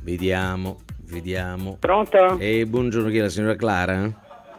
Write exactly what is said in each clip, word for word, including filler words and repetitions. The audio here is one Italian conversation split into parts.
Vediamo, vediamo. Pronto? E buongiorno, chi è la signora Clara?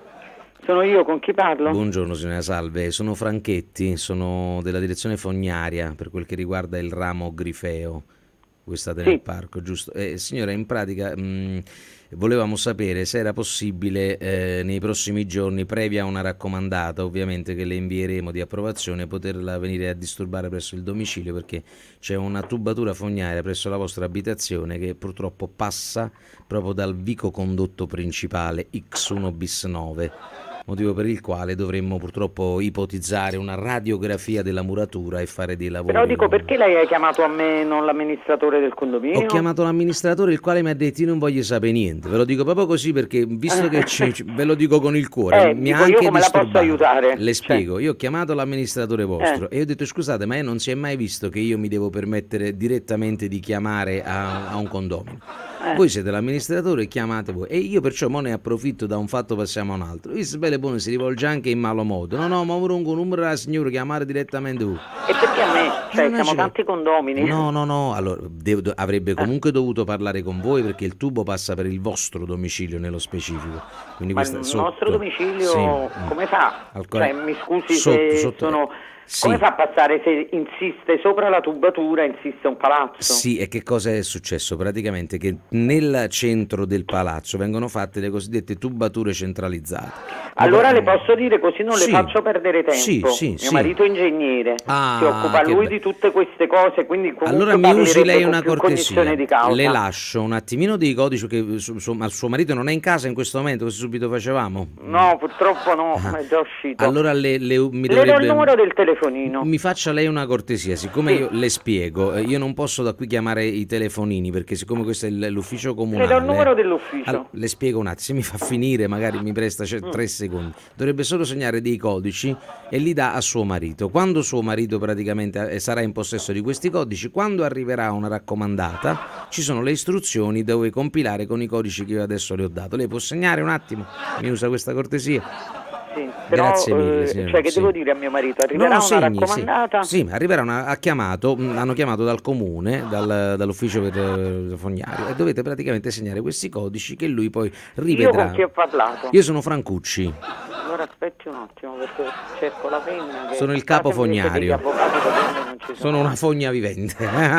Sono io, con chi parlo? Buongiorno signora, salve, sono Franchetti, sono della direzione fognaria per quel che riguarda il ramo grifeo. Voi state Sì. nel parco, giusto? Eh, signora, in pratica mh, volevamo sapere se era possibile eh, nei prossimi giorni, previa una raccomandata, ovviamente che le invieremo di approvazione, poterla venire a disturbare presso il domicilio, perché c'è una tubatura fognaria presso la vostra abitazione che purtroppo passa proprio dal vico condotto principale X uno bis nove. Motivo per il quale dovremmo purtroppo ipotizzare una radiografia della muratura e fare dei lavori. Però dico, perché lei ha chiamato a me, non l'amministratore del condominio? Ho chiamato l'amministratore, il quale mi ha detto: io non voglio sapere niente. Ve lo dico proprio così, perché visto che ci, ve lo dico con il cuore, eh, mi ha dico, anche io come disturbato. la posso aiutare? Le spiego, io ho chiamato l'amministratore vostro Eh. e ho detto: scusate, ma non si è mai visto che io mi devo permettere direttamente di chiamare a, a un condomino. Eh. Voi siete l'amministratore, chiamate voi. E io perciò mo ne approfitto, da un fatto passiamo a un altro. Visto bene buono, si rivolge anche in malo modo. No, no, ma avrò un numero alla signora, chiamare direttamente voi. E perché a me? Cioè, Eh, non siamo ci tanti condomini. No, no, no, allora devo- do- avrebbe comunque dovuto parlare con voi, perché il tubo passa per il vostro domicilio nello specifico. Quindi Ma questa il sotto. nostro domicilio Sì. come fa? Al- Cioè, mi scusi sotto, se sotto- sono... sì. Come fa a passare se insiste sopra la tubatura, insiste un palazzo? Sì, e che cosa è successo? Praticamente che nel centro del palazzo vengono fatte le cosiddette tubature centralizzate. Allora Ma- le posso dire, così non Sì. le faccio perdere tempo. Sì, sì, Mio sì. marito è ingegnere, Ah, si occupa che lui be- di tutte queste cose, quindi comunque Allora mi usi parlerebbe lei con una più cortesia, cognizione di causa. le lascio un attimino dei codici, che su, su- ma suo marito non è in casa in questo momento, così subito facevamo? No, purtroppo no, Ah. è già uscito. Allora le, le- mi Le dovrebbe... do il numero del telefonino. Mi faccia lei una cortesia, siccome Sì. io le spiego, eh, io non posso da qui chiamare i telefonini, perché siccome questo è il- l'ufficio comunale. Le do il numero dell'ufficio. Allora, le spiego un attimo, se mi fa finire, magari mi presta cioè, Mm. tre secondi. Dovrebbe solo segnare dei codici e li dà a suo marito. Quando suo marito praticamente eh, sarà in possesso di questi codici, quando arriverà una raccomandata, ci sono le istruzioni dove compilare con i codici che io adesso le ho dato. Lei può segnare un attimo? Mi usa questa cortesia? Sì, però, Grazie mille, eh, signora, cioè che sì. devo dire a mio marito? Arriverà No, una segni, raccomandata? Sì, sì, arriverà una, ha chiamato, mh, hanno chiamato dal comune, dal- dall'ufficio per eh, fognario, e dovete praticamente segnare questi codici che lui poi Io rivedrà. con chi ho parlato? Io sono Francucci, Allora aspetti un attimo perché cerco la penna. Che Sono il a casa capo invece fognario. degli avvocati da prendere non ci sono. sono una fogna vivente.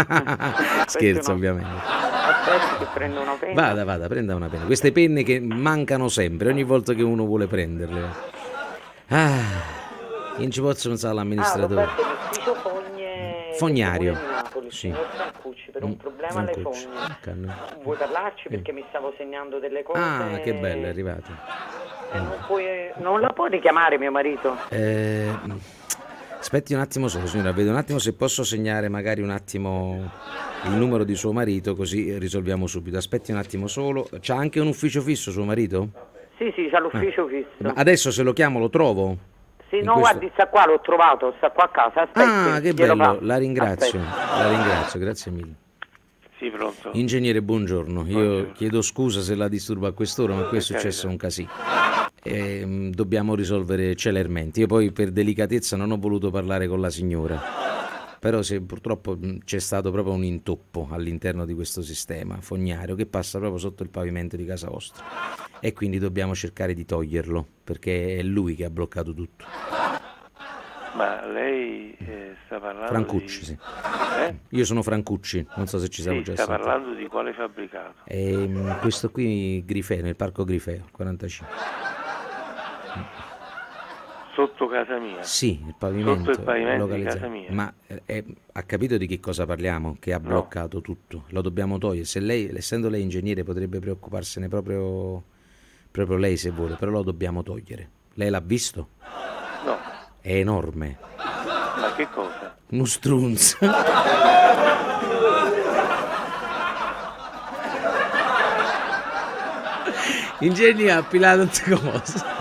Scherzo, no. ovviamente. Aspetti che prendo una penna. Vada, vada, prenda una penna. Queste penne che mancano sempre, ogni volta che uno vuole prenderle. Ah, non ci posso pensare Ah, all'amministratore. Roberto, l'ufficio fogne... Fognario. del Comune di Napoli, Sì. signor Francucci, per un Mm, problema alle Francucci. fogne. Ok, no. Vuoi parlarci? Perché mi stavo segnando delle cose. Ah, che bello, è arrivato. E non, puoi... non la può richiamare mio marito? Eh, aspetti un attimo solo, signora, vedo un attimo se posso segnare magari un attimo il numero di suo marito, così risolviamo subito. Aspetti un attimo solo. C'ha anche un ufficio fisso suo marito? Sì, sì, c'ha l'ufficio Ma fisso. adesso se lo chiamo lo trovo? Sì, in no, questo- guardi, sta qua, l'ho trovato, sta qua a casa. Aspetti, Ah, che glielo bello, passo. la ringrazio, Aspetti. la ringrazio, grazie mille. Sì, pronto. Ingegnere, buongiorno. Io Buongiorno. chiedo scusa se la disturbo a quest'ora, ma qui è successo un casino. E, dobbiamo risolvere celermente. Io poi per delicatezza non ho voluto parlare con la signora. Però se purtroppo mh, c'è stato proprio un intoppo all'interno di questo sistema fognario che passa proprio sotto il pavimento di casa vostra, e quindi dobbiamo cercare di toglierlo, perché è lui che ha bloccato tutto. Ma lei eh, sta parlando Francucci, di... sì. Eh? Io sono Francucci, non so se ci siamo Sì, già sta sentiti. parlando di quale fabbricato? Ehm, questo qui Grifeo, nel parco Grifeo, quarantacinque. Sotto casa mia? Sì, il pavimento, Sotto il pavimento di localizzato. casa mia? Ma eh, eh, ha capito di che cosa parliamo? Che ha bloccato tutto. Lo dobbiamo togliere. Se lei, essendo lei ingegnere, potrebbe preoccuparsene proprio, proprio lei se vuole, però lo dobbiamo togliere. Lei l'ha visto? No. È enorme. Ma che cosa? Uno strunz. Ingegnere ha appilato tutte cose.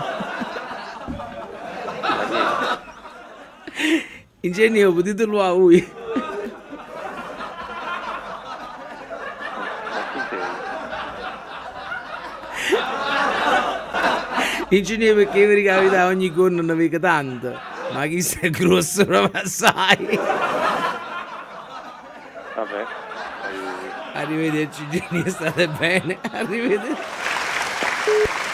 Ingegnere, potete lo a lui. Ma chi sei? Ingegnere, perché mi ricapita ogni giorno ne vedo tanto. Ma chi sei grosso proprio assai? Vabbè, arrivederci. Arrivederci Gini, state bene. Arrivederci.